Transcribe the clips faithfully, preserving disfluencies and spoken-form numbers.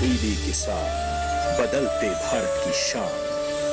DD किसान, बदलते भारत की शान।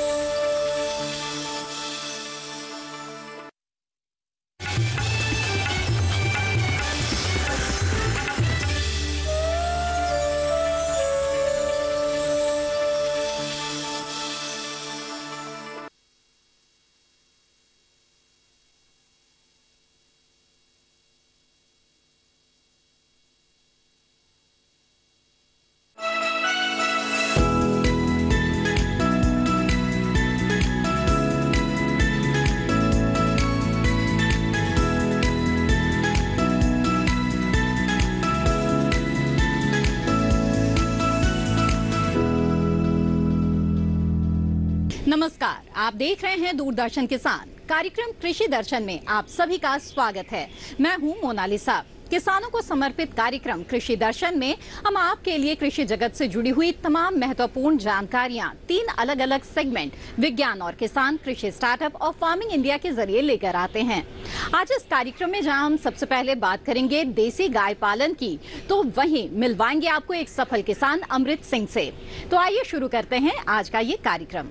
नमस्कार, आप देख रहे हैं दूरदर्शन किसान। कार्यक्रम कृषि दर्शन में आप सभी का स्वागत है। मैं हूं मोनालिसा। किसानों को समर्पित कार्यक्रम कृषि दर्शन में हम आपके लिए कृषि जगत से जुड़ी हुई तमाम महत्वपूर्ण जानकारियां तीन अलग अलग सेगमेंट विज्ञान और किसान, कृषि स्टार्टअप और फार्मिंग इंडिया के जरिए लेकर आते हैं। आज इस कार्यक्रम में जहां हम सबसे पहले बात करेंगे देसी गाय पालन की, तो वहीं मिलवाएंगे आपको एक सफल किसान अमृत सिंह से। तो आइए शुरू करते हैं आज का ये कार्यक्रम।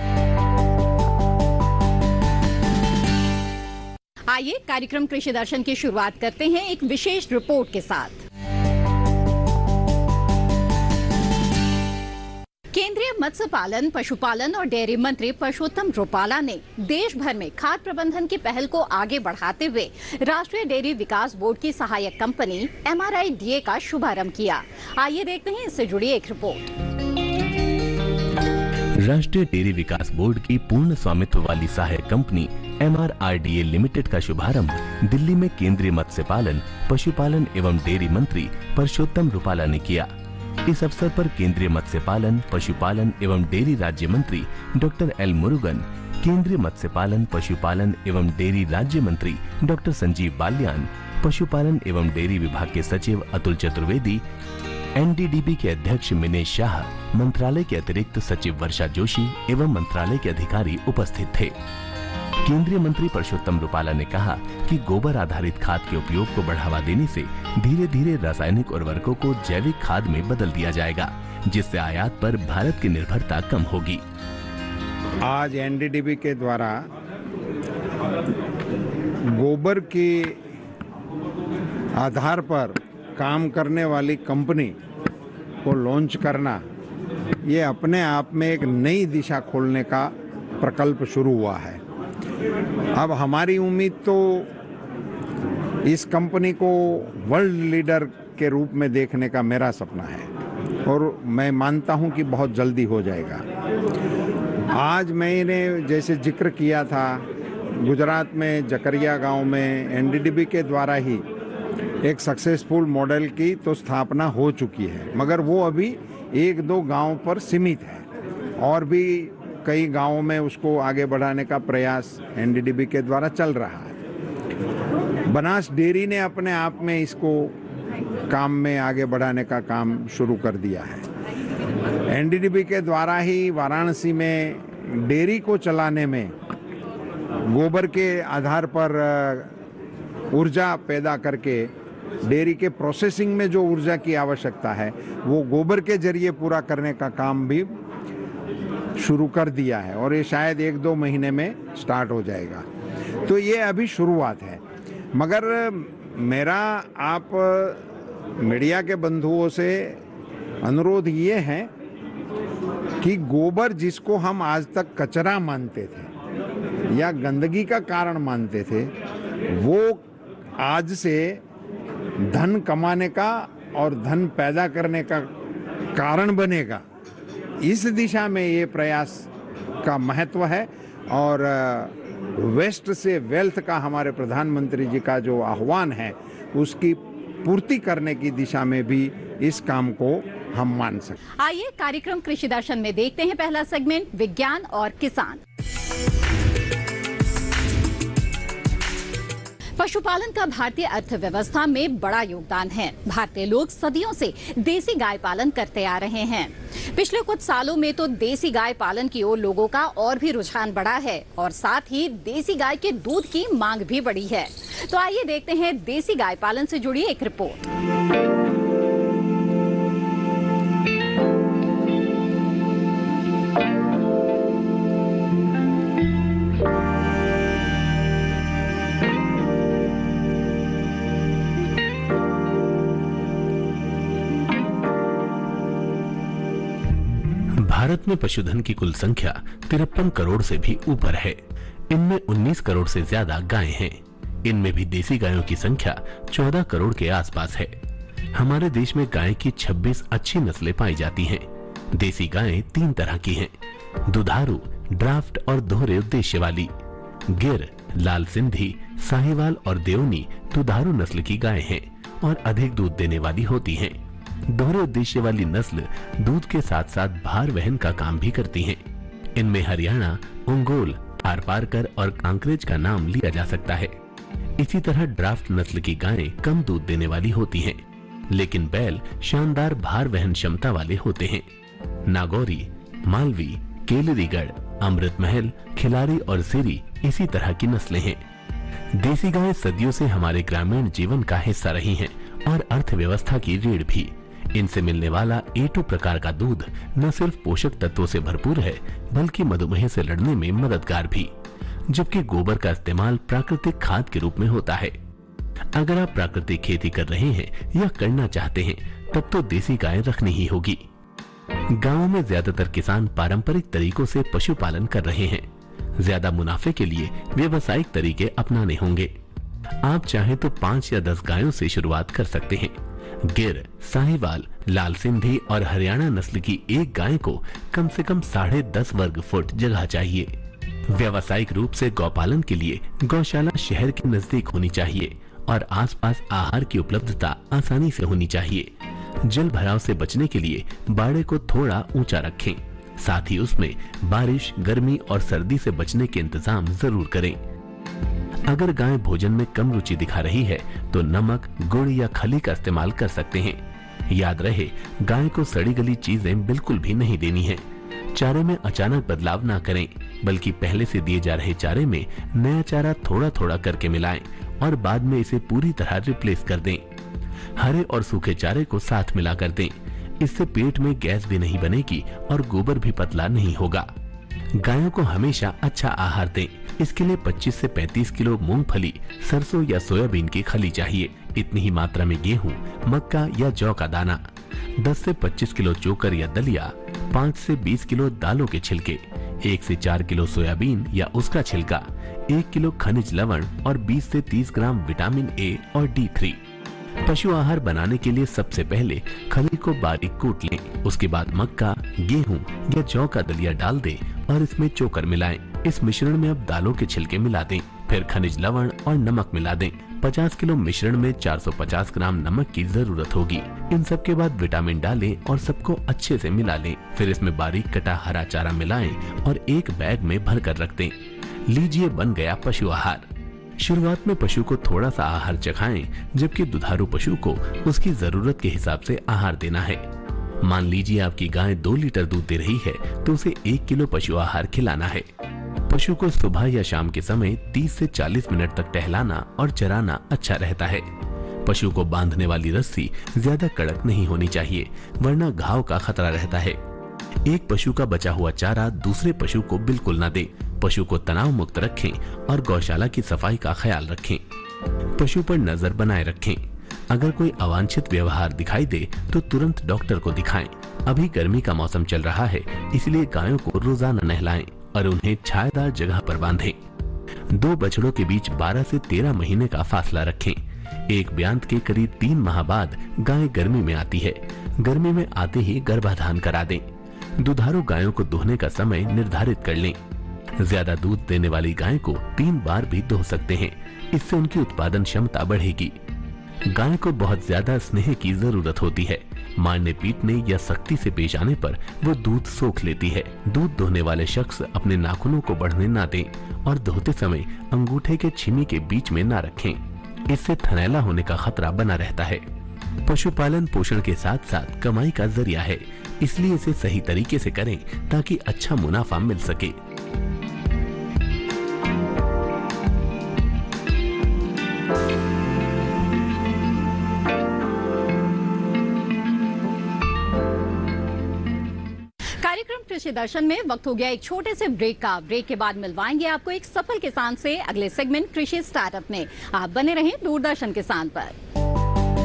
आइए कार्यक्रम कृषि दर्शन की शुरुआत करते हैं एक विशेष रिपोर्ट के साथ। केंद्रीय मत्स्य पालन, पशुपालन और डेयरी मंत्री परषोत्तम रुपाला ने देश भर में खाद्य प्रबंधन की पहल को आगे बढ़ाते हुए राष्ट्रीय डेयरी विकास बोर्ड की सहायक company M R I D A का शुभारंभ किया। आइए देखते हैं इससे जुड़ी एक रिपोर्ट। राष्ट्रीय डेयरी विकास बोर्ड की पूर्ण स्वामित्व वाली सहायक company M R I D A limited का शुभारंभ दिल्ली में केंद्रीय मत्स्य पालन, पशुपालन एवं डेयरी मंत्री परषोत्तम रुपाला ने किया। इस अवसर पर केंद्रीय मत्स्य पालन, पशुपालन एवं डेयरी राज्य मंत्री डॉक्टर एल मुरुगन, केंद्रीय मत्स्य पालन, पशुपालन एवं डेयरी राज्य मंत्री डॉक्टर संजीव बालियान, पशुपालन एवं डेयरी विभाग के सचिव Atul Chaturvedi, N D D B के अध्यक्ष मिनेश शाह, मंत्रालय के अतिरिक्त सचिव वर्षा जोशी एवं मंत्रालय के अधिकारी उपस्थित थे। केंद्रीय मंत्री परषोत्तम रुपाला ने कहा कि गोबर आधारित खाद के उपयोग को बढ़ावा देने से धीरे धीरे रासायनिक उर्वरकों को जैविक खाद में बदल दिया जाएगा, जिससे आयात पर भारत की निर्भरता कम होगी। आज एन डी डी बी के द्वारा गोबर के आधार पर काम करने वाली कंपनी को लॉन्च करना, ये अपने आप में एक नई दिशा खोलने का प्रकल्प शुरू हुआ है। अब हमारी उम्मीद तो इस कंपनी को वर्ल्ड लीडर के रूप में देखने का मेरा सपना है और मैं मानता हूं कि बहुत जल्दी हो जाएगा। आज मैंने जैसे जिक्र किया था, गुजरात में जकरिया गांव में एन डी डी बी के द्वारा ही एक सक्सेसफुल मॉडल की तो स्थापना हो चुकी है, मगर वो अभी एक दो गांव पर सीमित है और भी कई गांवों में उसको आगे बढ़ाने का प्रयास एन डी डी बी के द्वारा चल रहा है। बनास डेयरी ने अपने आप में इसको काम में आगे बढ़ाने का काम शुरू कर दिया है। एन डी डी बी के द्वारा ही वाराणसी में डेयरी को चलाने में गोबर के आधार पर ऊर्जा पैदा करके डेयरी के प्रोसेसिंग में जो ऊर्जा की आवश्यकता है वो गोबर के जरिए पूरा करने का काम भी शुरू कर दिया है और ये शायद एक दो महीने में स्टार्ट हो जाएगा। तो ये अभी शुरुआत है, मगर मेरा आप मीडिया के बंधुओं से अनुरोध ये है कि गोबर जिसको हम आज तक कचरा मानते थे या गंदगी का कारण मानते थे, वो आज से धन कमाने का और धन पैदा करने का कारण बनेगा। इस दिशा में ये प्रयास का महत्व है और वेस्ट से वेल्थ का हमारे प्रधानमंत्री जी का जो आह्वान है उसकी पूर्ति करने की दिशा में भी इस काम को हम मान सकते। आइए कार्यक्रम कृषि दर्शन में देखते हैं पहला सेगमेंट विज्ञान और किसान। पशुपालन का भारतीय अर्थव्यवस्था में बड़ा योगदान है। भारतीय लोग सदियों से देसी गाय पालन करते आ रहे हैं। पिछले कुछ सालों में तो देसी गाय पालन की ओर लोगों का और भी रुझान बढ़ा है और साथ ही देसी गाय के दूध की मांग भी बढ़ी है। तो आइए देखते हैं देसी गाय पालन से जुड़ी एक रिपोर्ट। भारत में पशुधन की कुल संख्या तिरपन करोड़ से भी ऊपर है। इनमें उन्नीस करोड़ से ज्यादा गायें हैं। इनमें भी देसी गायों की संख्या चौदह करोड़ के आसपास है। हमारे देश में गाय की छब्बीस अच्छी नस्लें पाई जाती हैं। देसी गायें तीन तरह की हैं, दुधारू, ड्राफ्ट और दोहरे उद्देश्य वाली। गिर, लाल सिंधी, साहिवाल और देओनी दुधारू नस्ल की गायें हैं और अधिक दूध देने वाली होती हैं। दोहरे उद्देश्य वाली नस्ल दूध के साथ साथ भार वहन का काम भी करती हैं। इनमें हरियाणा, ओंगोल, थारपारकर और कांकरेज का नाम लिया जा सकता है। इसी तरह ड्राफ्ट नस्ल की गायें कम दूध देने वाली होती हैं, लेकिन बैल शानदार भार वहन क्षमता वाले होते हैं। नागौरी, मालवी, केलरीगढ़, अमृत महल, खिलारी और सिरी इसी तरह की नस्लें हैं। देसी गायें सदियों से हमारे ग्रामीण जीवन का हिस्सा रही हैं और अर्थव्यवस्था की रीढ़ भी। इनसे मिलने वाला ए टू प्रकार का दूध न सिर्फ पोषक तत्वों से भरपूर है, बल्कि मधुमेह से लड़ने में मददगार भी। जबकि गोबर का इस्तेमाल प्राकृतिक खाद के रूप में होता है। अगर आप प्राकृतिक खेती कर रहे हैं या करना चाहते हैं, तब तो देसी गाय रखनी ही होगी। गांवों में ज्यादातर किसान पारंपरिक तरीकों से पशुपालन कर रहे हैं। ज्यादा मुनाफे के लिए व्यावसायिक तरीके अपनाने होंगे। आप चाहें तो पाँच या दस गायों से शुरुआत कर सकते हैं। गिर, साहिवाल, लाल सिंधी और हरियाणा नस्ल की एक गाय को कम से कम साढ़े दस वर्ग फुट जगह चाहिए। व्यावसायिक रूप से गौपालन के लिए गौशाला शहर के नजदीक होनी चाहिए और आसपास आहार की उपलब्धता आसानी से होनी चाहिए। जल भराव से बचने के लिए बाड़े को थोड़ा ऊंचा रखें। साथ ही उसमें बारिश, गर्मी और सर्दी से बचने के इंतजाम जरूर करें। अगर गाय भोजन में कम रुचि दिखा रही है तो नमक, गुड़ या खली का इस्तेमाल कर सकते हैं। याद रहे, गाय को सड़ी गली चीजें बिल्कुल भी नहीं देनी है। चारे में अचानक बदलाव ना करें, बल्कि पहले से दिए जा रहे चारे में नया चारा थोड़ा थोड़ा करके मिलाएं और बाद में इसे पूरी तरह रिप्लेस कर दें। हरे और सूखे चारे को साथ मिला कर दें। इससे पेट में गैस भी नहीं बनेगी और गोबर भी पतला नहीं होगा। गायों को हमेशा अच्छा आहार दें। इसके लिए पच्चीस से पैंतीस किलो मूंगफली, सरसों या सोयाबीन की खली चाहिए। इतनी ही मात्रा में गेहूं, मक्का या जौ का दाना, दस से पच्चीस किलो चोकर या दलिया, पाँच से बीस किलो दालों के छिलके, एक से चार किलो सोयाबीन या उसका छिलका, एक किलो खनिज लवण और बीस से तीस ग्राम विटामिन ए और डी थ्री। पशु आहार बनाने के लिए सबसे पहले खली को बारीक कूट लें। उसके बाद मक्का, गेहूं या जौ का दलिया डाल दें और इसमें चोकर मिलाएं। इस मिश्रण में अब दालों के छिलके मिला दें, फिर खनिज लवण और नमक मिला दें। पचास किलो मिश्रण में चार सौ पचास ग्राम नमक की जरूरत होगी। इन सब के बाद विटामिन डालें और सबको अच्छे से मिला लें। फिर इसमें बारीक कटा हरा चारा मिलाएं और एक बैग में भर कर रख दें। लीजिए, बन गया पशु आहार। शुरुआत में पशु को थोड़ा सा आहार चखाएं, जबकि दुधारू पशु को उसकी जरूरत के हिसाब से आहार देना है। मान लीजिए आपकी गाय दो लीटर दूध दे रही है तो उसे एक किलो पशु आहार खिलाना है। पशु को सुबह या शाम के समय तीस से चालीस मिनट तक टहलाना और चराना अच्छा रहता है। पशु को बांधने वाली रस्सी ज्यादा कड़क नहीं होनी चाहिए, वरना घाव का खतरा रहता है। एक पशु का बचा हुआ चारा दूसरे पशु को बिल्कुल न दें। पशु को तनाव मुक्त रखें और गौशाला की सफाई का ख्याल रखें। पशु पर नजर बनाए रखें। अगर कोई अवांछित व्यवहार दिखाई दे तो तुरंत डॉक्टर को दिखाएं। अभी गर्मी का मौसम चल रहा है, इसलिए गायों को रोजाना नहलाएं और उन्हें छायादार जगह पर बांधें। दो बछड़ों के बीच बारह से तेरह महीने का फासला रखें। एक ब्यांत के करीब तीन माह बाद गाय गर्मी में आती है। गर्मी में आते ही गर्भाधान करा दें। दुधारू गायों को दुहने का समय निर्धारित कर लें। ज्यादा दूध देने वाली गाय को तीन बार भी दुह सकते हैं। इससे उनकी उत्पादन क्षमता बढ़ेगी। गाय को बहुत ज्यादा स्नेह की जरूरत होती है। मारने पीटने या सख्ती से पेश आने पर वो दूध सोख लेती है। दूध दोहने वाले शख्स अपने नाखूनों को बढ़ने ना दें और दोहते समय अंगूठे के छीमी के बीच में ना रखें। इससे थनैला होने का खतरा बना रहता है। पशुपालन पोषण के साथ साथ कमाई का जरिया है, इसलिए इसे सही तरीके से करें ताकि अच्छा मुनाफा मिल सके। कार्यक्रम कृषि दर्शन में वक्त हो गया एक छोटे से ब्रेक का। ब्रेक के बाद मिलवाएंगे आपको एक सफल किसान से अगले सेगमेंट कृषि स्टार्टअप में। आप बने रहें दूरदर्शन किसान पर।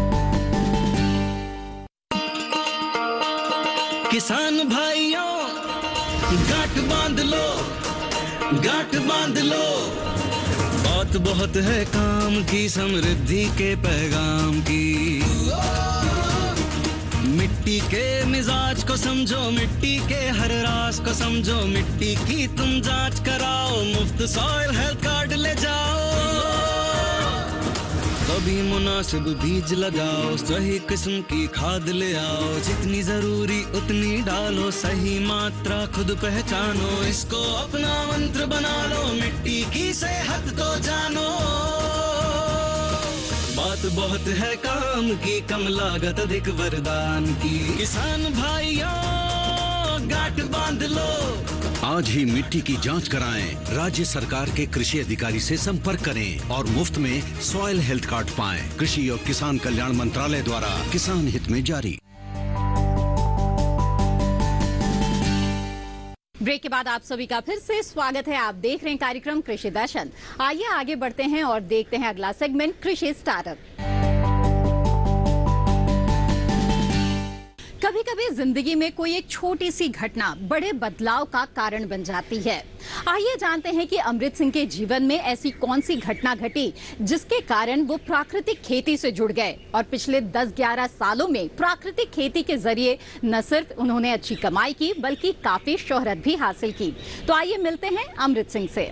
किसान भाइयों गांठ बांध लो, गांठ बांध लो, बात बहुत है काम की, समृद्धि के पैगाम की। मिट्टी के मिजाज को समझो, मिट्टी के हर राज को समझो, मिट्टी की तुम जांच कराओ, मुफ्त सॉइल हेल्थ कार्ड ले जाओ। कभी मुनासिब बीज लगाओ, सही किस्म की खाद ले आओ, जितनी जरूरी उतनी डालो, सही मात्रा खुद पहचानो, इसको अपना मंत्र बना लो, मिट्टी की सेहत को जानो। बात बहुत है काम की, कम लागत अधिक वरदान की, किसान भाइयों गांठ बांध लो। आज ही मिट्टी की जांच कराएं, राज्य सरकार के कृषि अधिकारी से संपर्क करें और मुफ्त में सॉइल हेल्थ कार्ड पाएं। कृषि और किसान कल्याण मंत्रालय द्वारा किसान हित में जारी। ब्रेक के बाद आप सभी का फिर से स्वागत है। आप देख रहे हैं कार्यक्रम कृषि दर्शन। आइए आगे बढ़ते हैं और देखते हैं अगला सेगमेंट कृषि स्टार्टअप। कभी कभी जिंदगी में कोई एक छोटी सी घटना बड़े बदलाव का कारण बन जाती है। आइए जानते हैं कि अमृत सिंह के जीवन में ऐसी कौन सी घटना घटी जिसके कारण वो प्राकृतिक खेती से जुड़ गए और पिछले दस ग्यारह सालों में प्राकृतिक खेती के जरिए न सिर्फ उन्होंने अच्छी कमाई की बल्कि काफी शोहरत भी हासिल की। तो आइए मिलते हैं अमृत सिंह से।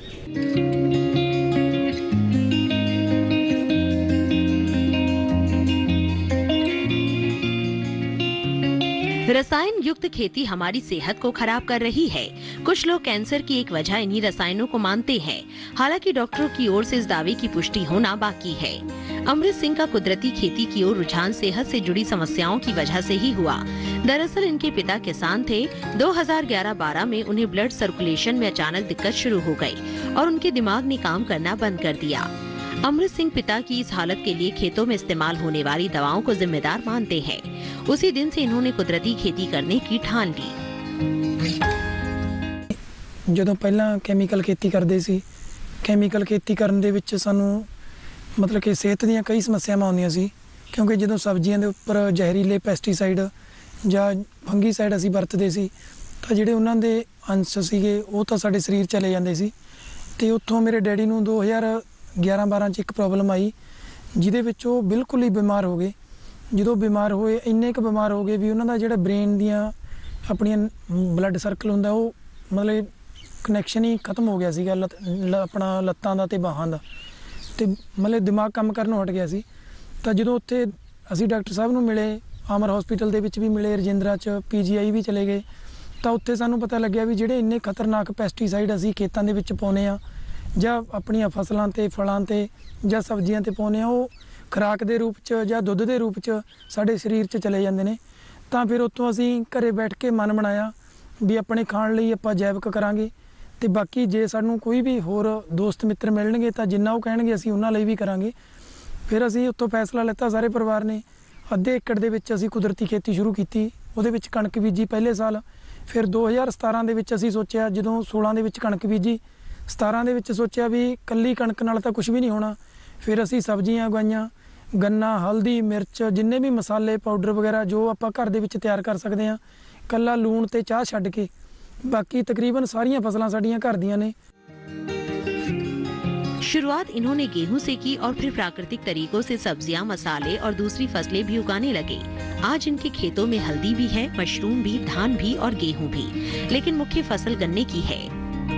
रसायन युक्त खेती हमारी सेहत को खराब कर रही है। कुछ लोग कैंसर की एक वजह इन्हीं रसायनों को मानते हैं। हालांकि डॉक्टरों की ओर से इस दावे की पुष्टि होना बाकी है। अमृत सिंह का कुदरती खेती की ओर रुझान सेहत से जुड़ी समस्याओं की वजह से ही हुआ। दरअसल इनके पिता किसान थे। दो हज़ार ग्यारह बारह में उन्हें ब्लड सर्कुलेशन में अचानक दिक्कत शुरू हो गई और उनके दिमाग ने काम करना बंद कर दिया। अमृत सिंह पिता की इस हालत के लिए खेतों में इस्तेमाल होने वाली दवाओं को जिम्मेदार मानते हैं। उसी दिन से इन्होंने कुदरती खेती करने की ठान ली। ਜਦੋਂ ਪਹਿਲਾਂ ਕੈਮੀਕਲ ਖੇਤੀ ਕਰਦੇ ਸੀ, ਕੈਮੀਕਲ ਖੇਤੀ ਕਰਨ ਦੇ ਵਿੱਚ ਸਾਨੂੰ ਮਤਲਬ ਕਿ ਸਿਹਤ ਦੀਆਂ ਕਈ ਸਮੱਸਿਆਵਾਂ ਆਉਂਦੀਆਂ ਸੀ, ਕਿਉਂਕਿ ਜਦੋਂ ਸਬਜ਼ੀਆਂ ਦੇ ਉੱਪਰ ਜ਼ਹਿਰੀਲੇ ਪੈਸਟੀਸਾਈਡ ਜਾਂ ਫੰਗੀਸਾਈਡ ਅਸੀਂ ਵਰਤਦੇ ਸੀ ਤਾਂ ਜਿਹੜੇ ਉਹਨਾਂ ਦੇ ਅੰਸ਼ ਸੀਗੇ ਉਹ ਤਾਂ ਸਾਡੇ ਸਰੀਰ ਚਲੇ ਜਾਂਦੇ ਸੀ। ਤੇ ਉੱਥੋਂ ਮੇਰੇ ਡੈਡੀ ਨੂੰ ਦੋ ਹਜ਼ਾਰ ਗਿਆਰਾਂ ਬਾਰਾਂ 'ਚ ਇੱਕ ਪ੍ਰੋਬਲਮ ਆਈ ਜਿਹਦੇ ਵਿੱਚ ਉਹ ਬਿਲਕੁਲ ਹੀ ਬਿਮਾਰ ਹੋ ਗਏ। ਜਦੋਂ ਬਿਮਾਰ ਹੋਏ ਇੰਨੇ ਕੁ ਬਿਮਾਰ ਹੋ ਗਏ ਵੀ ਉਹਨਾਂ ਦਾ ਜਿਹੜਾ ਬ੍ਰੇਨ ਦੀਆਂ ਆਪਣੀਆਂ ਬਲੱਡ ਸਰਕਲ ਹੁੰਦਾ ਉਹ ਮਤਲਬ ਕਨੈਕਸ਼ਨ ਹੀ ਖਤਮ ਹੋ ਗਿਆ ਸੀਗਾ ਲੱਤ ਆਪਣਾ ਲੱਤਾਂ ਦਾ ਤੇ ਬਾਹਾਂ ਦਾ, ਤੇ ਮਤਲਬ ਦਿਮਾਗ ਕੰਮ ਕਰਨੋਂ ਹਟ ਗਿਆ ਸੀ। ਤਾਂ ਜਦੋਂ ਉੱਥੇ ਅਸੀਂ ਡਾਕਟਰ ਸਾਹਿਬ ਨੂੰ ਮਿਲੇ, ਆਮਰ ਹਸਪੀਟਲ ਦੇ ਵਿੱਚ ਵੀ ਮਿਲੇ, ਰਜਿੰਦਰਾ 'ਚ ਪੀ ਜੀ ਆਈ ਵੀ ਚਲੇ ਗਏ, ਤਾਂ ਉੱਥੇ ਸਾਨੂੰ ਪਤਾ ਲੱਗਿਆ ਵੀ ਜਿਹੜੇ ਇੰਨੇ ਖਤਰਨਾਕ ਪੈਸਟੀਸਾਈਡ ਅਸੀਂ ਖੇਤਾਂ ਦੇ ਵਿੱਚ ਪਾਉਂਦੇ ਹਾਂ ਜਾਂ ਆਪਣੀਆਂ ਫਸਲਾਂ ਤੇ ਫਲਾਂ ਤੇ ਜਾਂ ਸਬਜ਼ੀਆਂ ਤੇ ਪਾਉਂਦੇ ਹਾਂ ਉਹ ਖੁਰਾਕ ਦੇ ਰੂਪ 'ਚ ਜਾਂ ਦੁੱਧ ਦੇ ਰੂਪ 'ਚ ਸਾਡੇ ਸਰੀਰ 'ਚ ਚਲੇ ਜਾਂਦੇ ਨੇ। ਤਾਂ ਫਿਰ ਉੱਥੋਂ ਅਸੀਂ ਘਰੇ ਬੈਠ ਕੇ ਮਨ ਬਣਾਇਆ ਵੀ ਆਪਣੇ ਖਾਣ ਲਈ ਆਪਾਂ ਜੈਵਿਕ ਕਰਾਂਗੇ, ਤੇ ਬਾਕੀ ਜੇ ਸਾਨੂੰ ਕੋਈ ਵੀ ਹੋਰ ਦੋਸਤ ਮਿੱਤਰ ਮਿਲਣਗੇ ਤਾਂ ਜਿੰਨਾ ਉਹ ਕਹਿਣਗੇ ਅਸੀਂ ਉਹਨਾਂ ਲਈ ਵੀ ਕਰਾਂਗੇ। ਫਿਰ ਅਸੀਂ ਉੱਥੋਂ ਫੈਸਲਾ ਲਿੱਤਾ ਸਾਰੇ ਪਰਿਵਾਰ ਨੇ, ਅੱਧੇ ਏਕੜ ਦੇ ਵਿੱਚ ਅਸੀਂ ਕੁਦਰਤੀ ਖੇਤੀ ਸ਼ੁਰੂ ਕੀਤੀ। ਉਹਦੇ ਵਿੱਚ ਕਣਕ ਬੀਜੀ ਪਹਿਲੇ ਸਾਲ। ਫਿਰ ਦੋ ਹਜ਼ਾਰ ਸਤਾਰਾਂ ਦੇ ਵਿੱਚ ਅਸੀਂ ਸੋਚਿਆ, ਜਦੋਂ ਸੋਲਾਂ ਦੇ ਵਿੱਚ ਕਣਕ ਬੀਜੀ, ਸਤਾਰਾਂ ਦੇ ਵਿੱਚ ਸੋਚਿਆ ਵੀ ਇਕੱਲੀ ਕਣਕ ਨਾਲ ਤਾਂ ਕੁਝ ਵੀ ਨਹੀਂ ਹੋਣਾ। ਫਿਰ ਅਸੀਂ ਸਬਜ਼ੀਆਂ ਉਗਾਈਆਂ, ਗੰਨਾ, ਹਲਦੀ, ਮਿਰਚ, ਜਿੰਨੇ ਵੀ ਮਸਾਲੇ ਪਾਊਡਰ ਵਗੈਰਾ ਜੋ ਆਪਾਂ ਘਰ ਦੇ ਵਿੱਚ ਤਿਆਰ ਕਰ ਸਕਦੇ ਹਾਂ, ਕੱਲਾ ਲੂਣ ਤੇ ਚਾਹ ਛੱਡ ਕੇ बाकी तकरीबन सारियां फसलां साडियां घर दियां ने। शुरुआत इन्होंने गेहूं से की और फिर प्राकृतिक तरीकों से सब्जियां, मसाले और दूसरी फसलें भी उगाने लगे। आज इनके खेतों में हल्दी भी है, मशरूम भी, धान भी और गेहूं भी, लेकिन मुख्य फसल गन्ने की है।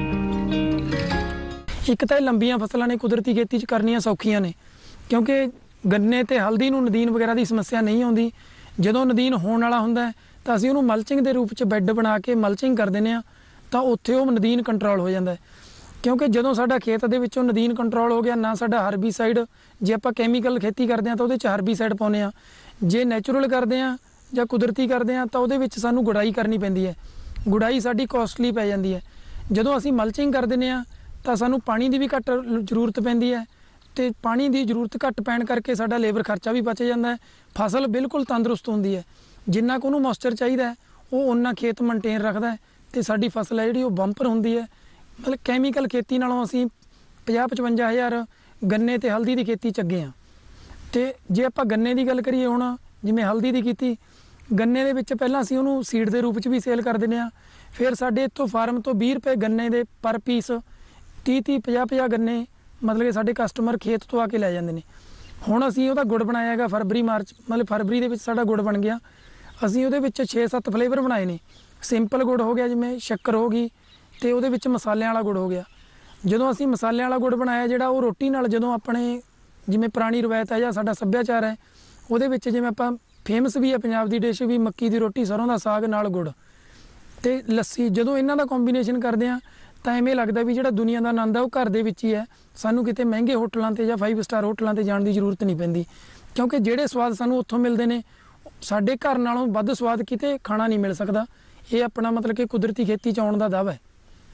एक तो लंबियां फसलां ने कुदरती खेती च करनियां सौखियां ने, क्योंकि गन्ने ते हल्दी नूं नदीन वगैरह की समस्या नहीं आउंदी। ਜਦੋਂ ਨਦੀਨ ਹੋਣ ਵਾਲਾ ਹੁੰਦਾ ਤਾਂ ਅਸੀਂ ਉਹਨੂੰ ਮਲਚਿੰਗ ਦੇ ਰੂਪ 'ਚ ਬੈੱਡ ਬਣਾ ਕੇ ਮਲਚਿੰਗ ਕਰ ਦਿੰਦੇ ਹਾਂ, ਤਾਂ ਉੱਥੇ ਉਹ ਨਦੀਨ ਕੰਟਰੋਲ ਹੋ ਜਾਂਦਾ ਹੈ। ਕਿਉਂਕਿ ਜਦੋਂ ਸਾਡਾ ਖੇਤ ਦੇ ਵਿੱਚੋਂ ਨਦੀਨ ਕੰਟਰੋਲ ਹੋ ਗਿਆ, ਨਾ ਸਾਡਾ ਹਰਬੀਸਾਈਡ, ਜੇ ਆਪਾਂ ਕੈਮੀਕਲ ਖੇਤੀ ਕਰਦੇ ਹਾਂ ਤਾਂ ਉਹਦੇ 'ਚ ਹਰਬੀਸਾਈਡ ਪਾਉਂਦੇ ਹਾਂ, ਜੇ ਨੈਚੁਰਲ ਕਰਦੇ ਹਾਂ ਜਾਂ ਕੁਦਰਤੀ ਕਰਦੇ ਹਾਂ ਤਾਂ ਉਹਦੇ ਵਿੱਚ ਸਾਨੂੰ ਗੁਡਾਈ ਕਰਨੀ ਪੈਂਦੀ ਹੈ। ਗੁਡਾਈ ਸਾਡੀ ਕੋਸਟਲੀ ਪੈ ਜਾਂਦੀ ਹੈ। ਜਦੋਂ ਅਸੀਂ ਮਲਚਿੰਗ ਕਰ ਦਿੰਦੇ ਹਾਂ ਤਾਂ ਸਾਨੂੰ ਪਾਣੀ ਦੀ ਵੀ ਘੱਟ ਜ਼ਰੂਰਤ ਪੈਂਦੀ ਹੈ, ਤੇ ਪਾਣੀ ਦੀ ਜ਼ਰੂਰਤ ਘੱਟ ਪੈਣ ਕਰਕੇ ਸਾਡਾ ਲੇਬਰ ਖਰਚਾ ਵੀ ਬਚ ਜਾਂਦਾ ਹੈ। ਫਸਲ ਬਿਲਕੁਲ ਤੰਦਰੁਸਤ ਹੁੰਦੀ ਹੈ। ਜਿੰਨਾ ਕੁ ਉਹਨੂੰ ਮੋਇਸਚਰ ਚਾਹੀਦਾ ਹੈ ਉਹ ਉਨਾ ਖੇਤ ਮੇਨਟੇਨ ਰੱਖਦਾ ਹੈ, ਤੇ ਸਾਡੀ ਫਸਲ ਹੈ ਜਿਹੜੀ ਉਹ ਬੰਪਰ ਹੁੰਦੀ ਹੈ। ਮਤਲਬ ਕੈਮੀਕਲ ਖੇਤੀ ਨਾਲੋਂ ਅਸੀਂ ਪੰਜਾਹ ਪਚਵੰਜਾ ਹਜ਼ਾਰ ਗੰਨੇ ਤੇ ਹਲਦੀ ਦੀ ਖੇਤੀ 'ਚ ਅੱਗੇ ਹਾਂ। ਤੇ ਜੇ ਆਪਾਂ ਗੰਨੇ ਦੀ ਗੱਲ ਕਰੀਏ, ਹੁਣ ਜਿਵੇਂ ਹਲਦੀ ਦੀ ਕੀਤੀ, ਗੰਨੇ ਦੇ ਵਿੱਚ ਪਹਿਲਾਂ ਅਸੀਂ ਉਹਨੂੰ ਸੀਡ ਦੇ ਰੂਪ 'ਚ ਵੀ ਸੇਲ ਕਰ ਦਿੰਦੇ ਹਾਂ, ਫਿਰ ਸਾਡੇ ਇੱਥੋਂ ਫਾਰਮ ਤੋਂ ਵੀਹ ਰੁਪਏ ਗੰਨੇ ਦੇ ਪਰ ਪੀਸ ਤੀਹ ਤੀਹ ਪੰਜਾਹ ਪੰਜਾਹ ਗੰਨੇ ਮਤਲਬ ਕਿ ਸਾਡੇ ਕਸਟਮਰ ਖੇਤ ਤੋਂ ਆ ਕੇ ਲੈ ਜਾਂਦੇ ਨੇ। ਹੁਣ ਅਸੀਂ ਉਹਦਾ ਗੁੜ ਬਣਾਇਆ ਹੈਗਾ ਫਰਵਰੀ ਮਾਰਚ ਮਤਲਬ ਫਰਵਰੀ ਦੇ ਵਿੱਚ ਸਾਡਾ ਗੁੜ ਬਣ ਗਿਆ। ਅਸੀਂ ਉਹਦੇ ਵਿੱਚ ਛੇ ਸੱਤ ਫਲੇਵਰ ਬਣਾਏ ਨੇ। ਸਿੰਪਲ ਗੁੜ ਹੋ ਗਿਆ, ਜਿਵੇਂ ਸ਼ੱਕਰ ਹੋ ਗਈ, ਤੇ ਉਹਦੇ ਵਿੱਚ ਮਸਾਲਿਆਂ ਵਾਲਾ ਗੁੜ ਹੋ ਗਿਆ। ਜਦੋਂ ਅਸੀਂ ਮਸਾਲਿਆਂ ਵਾਲਾ ਗੁੜ ਬਣਾਇਆ ਜਿਹੜਾ ਉਹ ਰੋਟੀ ਨਾਲ, ਜਦੋਂ ਆਪਣੇ ਜਿਵੇਂ ਪੁਰਾਣੀ ਰਵਾਇਤ ਹੈ ਜਾਂ ਸਾਡਾ ਸੱਭਿਆਚਾਰ ਹੈ ਉਹਦੇ ਵਿੱਚ ਜਿਵੇਂ ਆਪਾਂ ਫੇਮਸ ਵੀ ਹੈ ਪੰਜਾਬ ਦੀ ਡਿਸ਼ ਵੀ ਮੱਕੀ ਦੀ ਰੋਟੀ ਸਰੋਂ ਦਾ ਸਾਗ ਨਾਲ ਗੁੜ ਤੇ ਲੱਸੀ, ਜਦੋਂ ਇਹਨਾਂ ਦਾ ਕੰਬੀਨੇਸ਼ਨ ਕਰਦੇ ਆ ਤਾਂ ਐਵੇਂ ਲੱਗਦਾ ਵੀ ਜਿਹੜਾ ਦੁਨੀਆ ਦਾ ਆਨੰਦ ਹੈ ਉਹ ਘਰ ਦੇ ਵਿੱਚ ਹੀ ਹੈ। ਸਾਨੂੰ ਕਿਤੇ ਮਹਿੰਗੇ ਹੋਟਲਾਂ ਤੇ ਜਾਂ ਫਾਈਵ ਸਟਾਰ ਹੋਟਲਾਂ ਤੇ ਜਾਣ ਦੀ ਜ਼ਰੂਰਤ ਨਹੀਂ ਪੈਂਦੀ, ਕਿਉਂਕਿ ਜਿਹੜੇ ਸਵਾਦ ਸਾਨੂੰ ਉੱਥੋਂ ਮਿਲਦੇ ਨੇ ਸਾਡੇ ਘਰ ਨਾਲੋਂ ਵੱਧ ਸਵਾਦ ਕਿਤੇ ਖਾਣਾ ਨਹੀਂ ਮਿਲ ਸਕਦਾ। ਇਹ ਆਪਣਾ मतलब कि कुदरती खेती च आउण दा दावा है।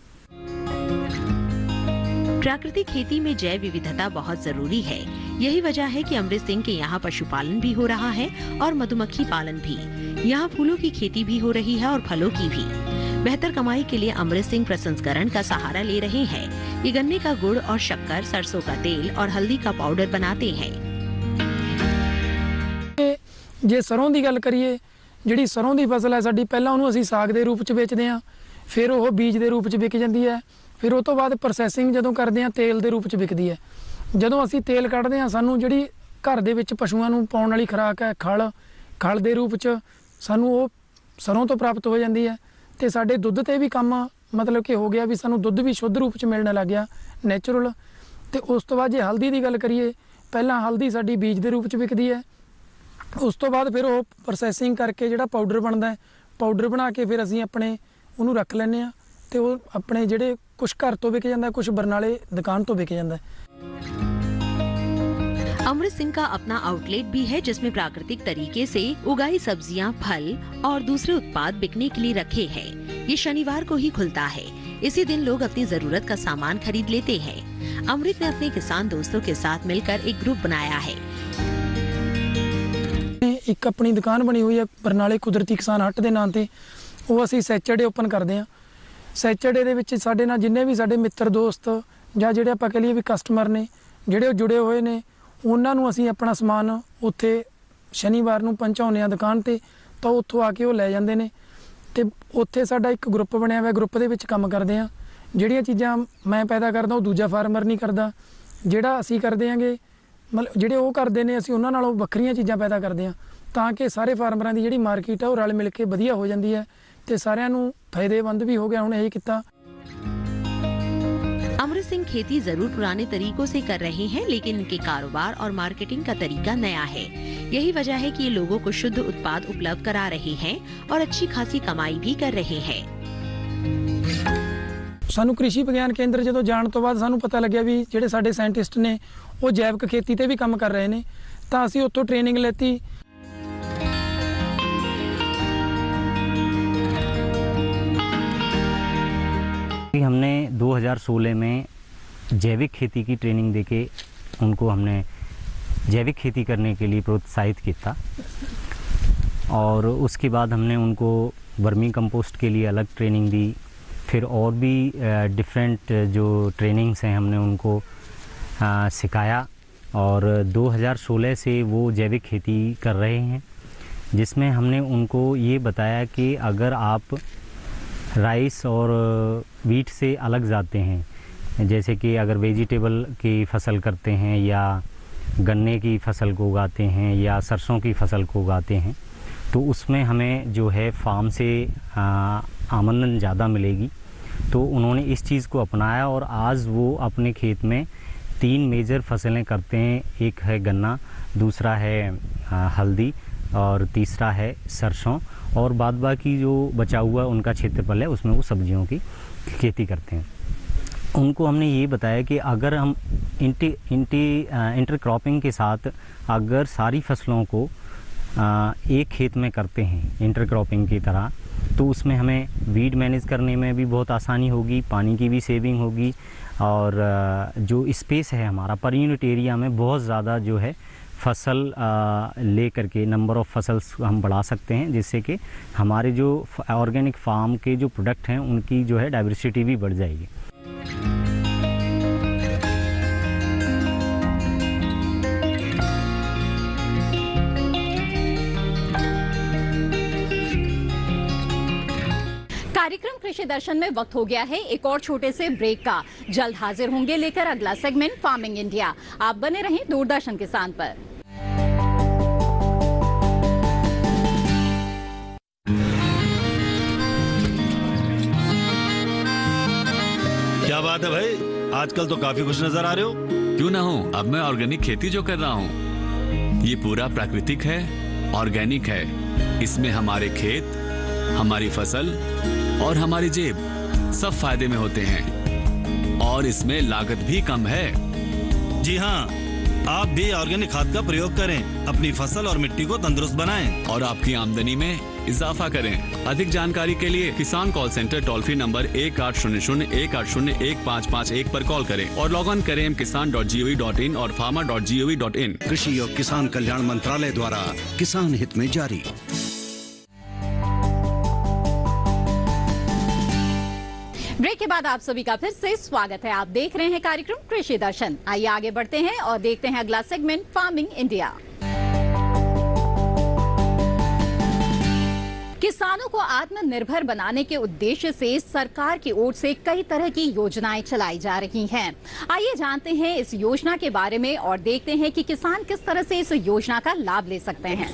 प्राकृतिक खेती में जैव विविधता बहुत जरूरी है। यही वजह है कि अमृत सिंह के यहाँ पशुपालन भी हो रहा है और मधुमक्खी पालन भी। यहाँ फूलों की खेती भी हो रही है और फलों की भी। बेहतर कमाई के लिए अमृत सिंह प्रसंस्करण का सहारा ले रहे हैं। ये गन्ने का गुड़ और शक्कर, सरसों का तेल और हल्दी का पाउडर बनाते हैं। जे सरों की गल करिए, ਜਿਹੜੀ ਸਰੋਂ ਦੀ ਫਸਲ ਹੈ ਸਾਡੀ, ਪਹਿਲਾਂ ਉਹਨੂੰ ਅਸੀਂ ਸਾਗ ਦੇ ਰੂਪ 'ਚ ਵੇਚਦੇ ਹਾਂ, ਫਿਰ ਉਹ ਬੀਜ ਦੇ ਰੂਪ 'ਚ ਵਿਕ ਜਾਂਦੀ ਹੈ, ਫਿਰ ਉਹ ਤੋਂ ਬਾਅਦ ਪ੍ਰੋਸੈਸਿੰਗ ਜਦੋਂ ਕਰਦੇ ਹਾਂ ਤੇਲ ਦੇ ਰੂਪ 'ਚ ਵਿਕਦੀ ਹੈ। ਜਦੋਂ ਅਸੀਂ ਤੇਲ ਕੱਢਦੇ ਹਾਂ ਸਾਨੂੰ ਜਿਹੜੀ ਘਰ ਦੇ ਵਿੱਚ ਪਸ਼ੂਆਂ ਨੂੰ ਪਾਉਣ ਵਾਲੀ ਖੁਰਾਕ ਹੈ ਖਲ ਖਲ ਦੇ ਰੂਪ 'ਚ ਸਾਨੂੰ ਉਹ ਸਰੋਂ ਤੋਂ ਪ੍ਰਾਪਤ ਹੋ ਜਾਂਦੀ ਹੈ। ਤੇ ਸਾਡੇ ਦੁੱਧ ਤੇ ਵੀ ਕੰਮ ਮਤਲਬ ਕਿ ਹੋ ਗਿਆ ਵੀ ਸਾਨੂੰ ਦੁੱਧ ਵੀ ਸ਼ੁੱਧ ਰੂਪ 'ਚ ਮਿਲਣ ਲੱਗ ਗਿਆ ਨੈਚੁਰਲ। ਤੇ ਉਸ ਤੋਂ ਬਾਅਦ ਜੇ ਹਲਦੀ ਦੀ ਗੱਲ ਕਰੀਏ, ਪਹਿਲਾਂ ਹਲਦੀ ਸਾਡੀ ਬੀਜ ਦੇ ਰੂਪ 'ਚ ਵਿਕਦੀ ਹੈ, ਉਸ ਤੋਂ ਬਾਅਦ ਫਿਰ ਉਹ ਪ੍ਰੋਸੈਸਿੰਗ ਕਰਕੇ ਜਿਹੜਾ ਪਾਊਡਰ ਬਣਦਾ ਹੈ, ਪਾਊਡਰ ਬਣਾ ਕੇ ਫਿਰ ਅਸੀਂ ਆਪਣੇ ਉਹਨੂੰ ਰੱਖ ਲੈਂਦੇ ਹਾਂ ਤੇ ਉਹ ਆਪਣੇ ਜਿਹੜੇ ਕੁਝ ਘਰ ਤੋਂ ਵਿਕ ਜਾਂਦਾ, ਕੁਝ ਬਰਨਾਲੇ दुकान तो बिक जाता है। अमृत सिंह का अपना आउटलेट भी है जिसमें प्राकृतिक तरीके से उगाई सब्जियां, फल और दूसरे उत्पाद बिकने के लिए रखे हैं। ये शनिवार को ही खुलता है। इसी दिन लोग अपनी जरूरत का सामान खरीद लेते हैं। अमृत ने अपने किसान दोस्तों के साथ मिलकर एक ग्रुप बनाया है। एक अपनी दुकान बनी हुई है बरनाले कुदरती किसान हट के नाम से, वो असी सैचरडे ओपन करते हैं। सैचरडे ਦੇ ਵਿੱਚ ਸਾਡੇ ਨਾਲ ਜਿੰਨੇ ਵੀ ਸਾਡੇ ਮਿੱਤਰ ਦੋਸਤ ਜਾਂ ਜਿਹੜੇ ਆਪਾਂ ਕਹ ਲਈਏ ਵੀ ਕਸਟਮਰ ਨੇ ਜਿਹੜੇ ਜੁੜੇ ਹੋਏ ਨੇ, ਉਹਨਾਂ ਨੂੰ ਅਸੀਂ ਆਪਣਾ ਸਮਾਨ ਉੱਥੇ ਸ਼ਨੀਵਾਰ ਨੂੰ ਪਹੁੰਚਾਉਂਦੇ ਆ ਦੁਕਾਨ ਤੇ, ਤਾਂ ਉੱਥੋਂ ਆ ਕੇ ਉਹ ਲੈ ਜਾਂਦੇ ਨੇ। ਤੇ ਉੱਥੇ ਸਾਡਾ ਇੱਕ ਗਰੁੱਪ ਬਣਿਆ ਹੋਇਆ, ਗਰੁੱਪ ਦੇ ਵਿੱਚ ਕੰਮ ਕਰਦੇ ਆ। ਜਿਹੜੀਆਂ ਚੀਜ਼ਾਂ ਮੈਂ ਪੈਦਾ ਕਰਦਾ ਉਹ ਦੂਜਾ ਫਾਰਮਰ ਨਹੀਂ ਕਰਦਾ, ਜਿਹੜਾ ਅਸੀਂ ਕਰਦੇ ਆਂਗੇ ਮਤਲਬ ਜਿਹੜੇ ਉਹ ਕਰਦੇ ਨੇ ਅਸੀਂ ਉਹਨਾਂ ਨਾਲੋਂ ਵੱਖਰੀਆਂ ਚੀਜ਼ਾਂ ਪੈਦਾ ਕਰਦੇ ਆ, ਤਾਂ ਕਿ ਸਾਰੇ ਫਾਰਮਰਾਂ ਦੀ ਜਿਹੜੀ ਮਾਰਕੀਟ ਆ ਉਹ ਰਲ ਮਿਲ ਕੇ ਵਧੀਆ ਹੋ ਜਾਂਦੀ ਹੈ ਤੇ ਸਾਰਿਆਂ ਨੂੰ ਫਾਇदेमंद भी हो गया। ਹੁਣ ਇਹੀ ਕੀਤਾ। अमृत सिंह खेती जरूर पुराने तरीकों से कर रहे हैं, लेकिन इनके कारोबार और मार्केटिंग का तरीका नया है। यही वजह है कि ये लोगों को शुद्ध उत्पाद उपलब्ध करा रहे हैं और अच्छी खासी कमाई भी कर रहे हैं। ਸਾਨੂੰ कृषि विज्ञान केंद्र ਜਦੋਂ ਜਾਣ ਤੋਂ ਬਾਅਦ ਸਾਨੂੰ ਪਤਾ ਲੱਗਿਆ ਵੀ ਜਿਹੜੇ ਸਾਡੇ ਸਾਇੰਟਿਸਟ ਨੇ ਉਹ ਜੈਵਿਕ ਖੇਤੀ ਤੇ ਵੀ ਕੰਮ ਕਰ ਰਹੇ ਨੇ, ਤਾਂ ਅਸੀਂ ਉੱਥੋਂ ਟ੍ਰੇਨਿੰਗ ਲੈਤੀ। हमने दो हज़ार सोलह में जैविक खेती की ट्रेनिंग देके उनको हमने जैविक खेती करने के लिए प्रोत्साहित किया, और उसके बाद हमने उनको वर्मी कंपोस्ट के लिए अलग ट्रेनिंग दी। फिर और भी डिफरेंट जो ट्रेनिंग्स हैं हमने उनको आ, सिखाया, और दो हज़ार सोलह से वो जैविक खेती कर रहे हैं, जिसमें हमने उनको ये बताया कि अगर आप राइस और वीट से अलग जाते हैं, जैसे कि अगर वेजिटेबल की फसल करते हैं या गन्ने की फसल को उगाते हैं या सरसों की फसल को उगाते हैं, तो उसमें हमें जो है फार्म से आमदन ज़्यादा मिलेगी। तो उन्होंने इस चीज़ को अपनाया और आज वो अपने खेत में तीन मेजर फसलें करते हैं। एक है गन्ना, दूसरा है हल्दी और तीसरा है सरसों, और बाद बाकी जो बचा हुआ उनका क्षेत्रफल है उसमें वो सब्जियों की खेती करते हैं। उनको हमने ये बताया कि अगर हम इंटी इंटी इंटरक्रॉपिंग के साथ अगर सारी फसलों को एक खेत में करते हैं इंटरक्रॉपिंग की तरह, तो उसमें हमें वीड मैनेज करने में भी बहुत आसानी होगी, पानी की भी सेविंग होगी, और जो स्पेस है हमारा पर यूनिट एरिया में बहुत ज़्यादा जो है फसल ले करके नंबर ऑफ़ फसल्स हम बढ़ा सकते हैं, जिससे कि हमारे जो ऑर्गेनिक फार्म के जो प्रोडक्ट हैं उनकी जो है डाइवर्सिटी भी बढ़ जाएगी। कार्यक्रम कृषि दर्शन में वक्त हो गया है एक और छोटे से ब्रेक का। जल्द हाजिर होंगे लेकर अगला सेगमेंट फार्मिंग इंडिया। आप बने रहें दूरदर्शन किसान पर। क्या बात है भाई, आजकल तो काफी खुश नजर आ रहे हो। क्यों ना हो, अब मैं ऑर्गेनिक खेती जो कर रहा हूँ ये पूरा प्राकृतिक है, ऑर्गेनिक है। इसमें हमारे खेत, हमारी फसल और हमारी जेब सब फायदे में होते हैं और इसमें लागत भी कम है। जी हाँ, आप भी ऑर्गेनिक खाद का प्रयोग करें, अपनी फसल और मिट्टी को तंदुरुस्त बनाएं और आपकी आमदनी में इजाफा करें। अधिक जानकारी के लिए किसान call centre toll free number एक आठ शून्य शून्य एक आठ शून्य एक पाँच पाँच एक पर कॉल करें और लॉग ऑन करें M Kisan dot G O V dot in और farmer dot G O V dot in. कृषि और किसान कल्याण मंत्रालय द्वारा किसान हित में जारी। ब्रेक के बाद आप सभी का फिर से स्वागत है। आप देख रहे हैं कार्यक्रम कृषि दर्शन। आइए आगे बढ़ते हैं और देखते हैं अगला सेगमेंट फार्मिंग इंडिया। किसानों को आत्मनिर्भर बनाने के उद्देश्य से सरकार की ओर से कई तरह की योजनाएं चलाई जा रही हैं। आइए जानते हैं इस योजना के बारे में और देखते हैं कि किसान किस तरह से इस योजना का लाभ ले सकते हैं।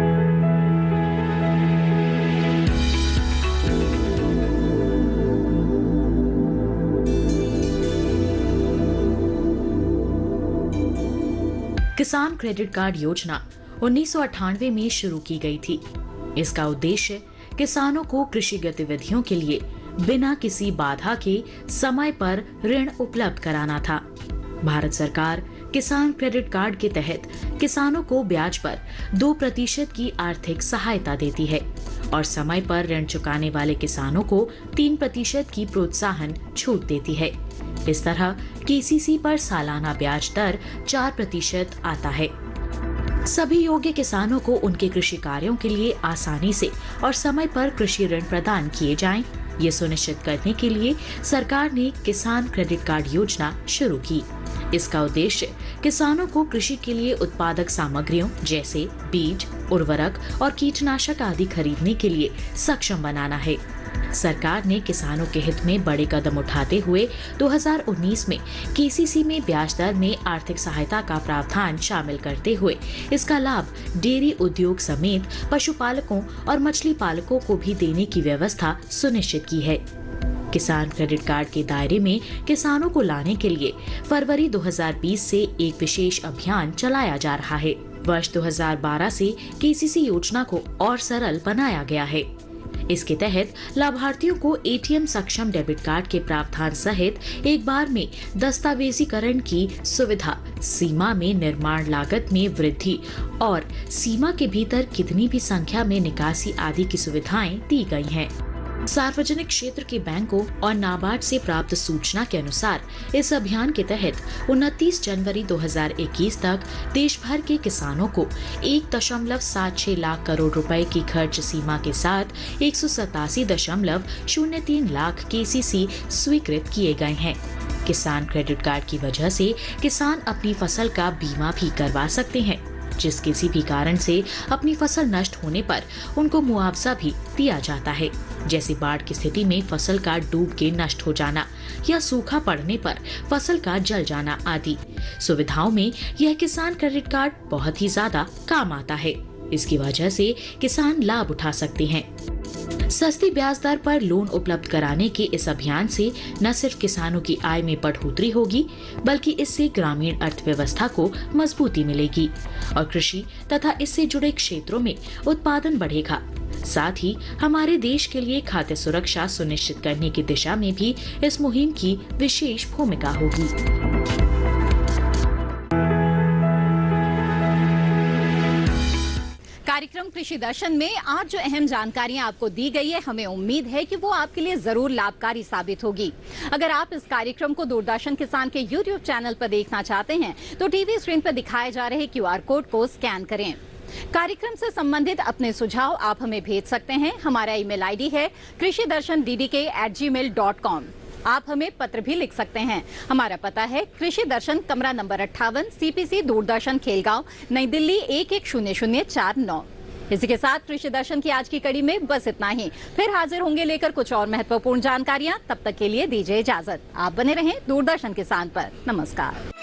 किसान क्रेडिट कार्ड योजना उन्नीस सौ अट्ठानवे में शुरू की गई थी। इसका उद्देश्य किसानों को कृषि गतिविधियों के लिए बिना किसी बाधा के समय पर ऋण उपलब्ध कराना था। भारत सरकार किसान क्रेडिट कार्ड के तहत किसानों को ब्याज पर दो प्रतिशत की आर्थिक सहायता देती है और समय पर ऋण चुकाने वाले किसानों को तीन प्रतिशत की प्रोत्साहन छूट देती है। इस तरह के सी सी पर सालाना ब्याज दर चार प्रतिशत आता है। सभी योग्य किसानों को उनके कृषि कार्यों के लिए आसानी से और समय पर कृषि ऋण प्रदान किए जाएं, ये सुनिश्चित करने के लिए सरकार ने किसान क्रेडिट कार्ड योजना शुरू की। इसका उद्देश्य किसानों को कृषि के लिए उत्पादक सामग्रियों जैसे बीज, उर्वरक और कीटनाशक आदि खरीदने के लिए सक्षम बनाना है। सरकार ने किसानों के हित में बड़े कदम उठाते हुए दो हज़ार उन्नीस में के सी सी में ब्याज दर में आर्थिक सहायता का प्रावधान शामिल करते हुए इसका लाभ डेयरी उद्योग समेत पशुपालकों और मछली पालकों को भी देने की व्यवस्था सुनिश्चित की है। किसान क्रेडिट कार्ड के दायरे में किसानों को लाने के लिए फरवरी दो हज़ार बीस से एक विशेष अभियान चलाया जा रहा है। वर्ष दो हज़ार बारह से के सी सी योजना को और सरल बनाया गया है। इसके तहत लाभार्थियों को ए टी एम सक्षम डेबिट कार्ड के प्रावधान सहित एक बार में दस्तावेजीकरण की सुविधा, सीमा में निर्माण लागत में वृद्धि और सीमा के भीतर कितनी भी संख्या में निकासी आदि की सुविधाएं दी गई हैं। सार्वजनिक क्षेत्र के बैंकों और नाबार्ड से प्राप्त सूचना के अनुसार इस अभियान के तहत उनतीस जनवरी दो हज़ार इक्कीस तक देश भर के किसानों को एक दशमलव सात छह लाख करोड़ रुपए की खर्च सीमा के साथ एक सौ सतासी दशमलव शून्य तीन लाख के सी सी स्वीकृत किए गए हैं। किसान क्रेडिट कार्ड की वजह से किसान अपनी फसल का बीमा भी करवा सकते हैं, जिस किसी भी कारण से अपनी फसल नष्ट होने पर उनको मुआवजा भी दिया जाता है, जैसे बाढ़ की स्थिति में फसल का डूब के नष्ट हो जाना या सूखा पड़ने पर फसल का जल जाना आदि सुविधाओं में यह किसान क्रेडिट कार्ड बहुत ही ज्यादा काम आता है। इसकी वजह से किसान लाभ उठा सकते हैं। सस्ती ब्याज दर पर लोन उपलब्ध कराने के इस अभियान से न सिर्फ किसानों की आय में बढ़ोतरी होगी, बल्कि इससे ग्रामीण अर्थव्यवस्था को मजबूती मिलेगी और कृषि तथा इससे जुड़े क्षेत्रों में उत्पादन बढ़ेगा। साथ ही हमारे देश के लिए खाद्य सुरक्षा सुनिश्चित करने की दिशा में भी इस मुहिम की विशेष भूमिका होगी। कार्यक्रम कृषि दर्शन में आज जो अहम जानकारियां आपको दी गई है, हमें उम्मीद है कि वो आपके लिए जरूर लाभकारी साबित होगी। अगर आप इस कार्यक्रम को दूरदर्शन किसान के यूट्यूब चैनल पर देखना चाहते हैं तो टीवी स्क्रीन पर दिखाए जा रहे क्यू आर कोड को स्कैन करें। कार्यक्रम से संबंधित अपने सुझाव आप हमें भेज सकते हैं। हमारा ईमेल आईडी है Krishi Darshan D D K at gmail dot com. आप हमें पत्र भी लिख सकते हैं। हमारा पता है कृषि दर्शन, कमरा नंबर अट्ठावन, C P C, Doordarshan, Khelgaon, New Delhi एक एक शून्य शून्य चार नौ। इसी के साथ कृषि दर्शन की आज की कड़ी में बस इतना ही। फिर हाजिर होंगे लेकर कुछ और महत्वपूर्ण जानकारियां। तब तक के लिए दीजिए इजाजत। आप बने रहें दूरदर्शन किसान पर। नमस्कार।